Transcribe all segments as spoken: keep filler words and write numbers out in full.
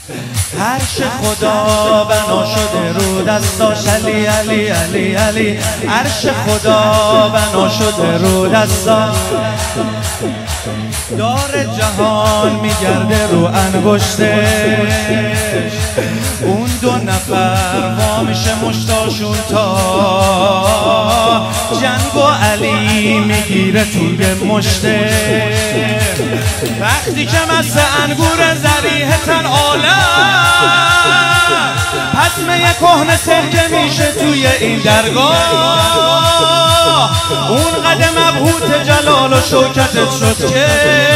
عرش خدا بنا شده رو دستاش علی علی علی علی عرش خدا بنا شده رو دستاش دار جهان میگرده رو انگشتش اون دو نفر وا میشه مشتاشون تا جنگ و علی میگیره توی مشته وقتی که مثل انگور زریح تن عالم پس می کهنه سرکه میشه توی این درگاه اون قدم مبهوت جلال و شوکتت شد که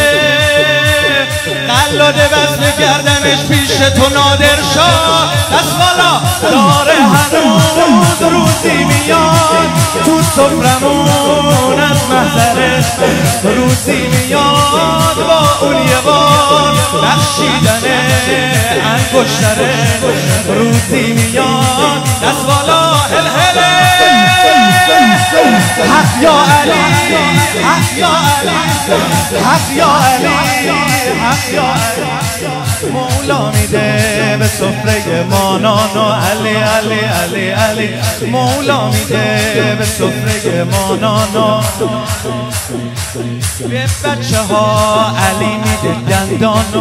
قلاده وزن گردنش پیش تو نادر شد دست بالا داره هنوز روزی میاد تو سفرمون از محضرش روزی میاد با اون یه بار بخشیدن انگشتره روزی میاد دست بالا هل هله حق یا علی حق یا علی حق یا علی حق یا علی مولا میده به سفره ما نانو علی علی علی علی مولا میده به سفره ما نانو به بچه ها علی میده دندانو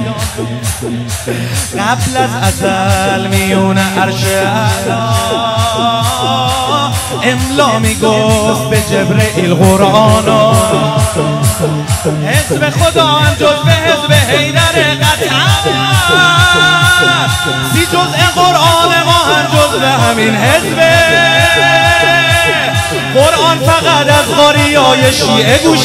قبل از ازل میونه عرش اعلا املا میگفت به جبرئیل قرآنو حزب خدا هم جز به حزب حیدر قطعا سی جزء قرآن ما هم جز به همین حزبه قرآن فقط از قاریای شیعه گوش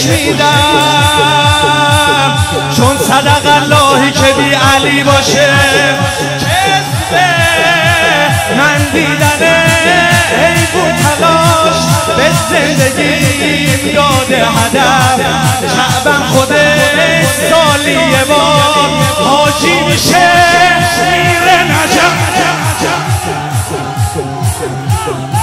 میدم چون صدق اللهی که بی علی باشه کذبه من دیدنه حیبون تلاش به زندگیم داده هدف شعبم خودش سالی یه بار حاجی میشه میره نجف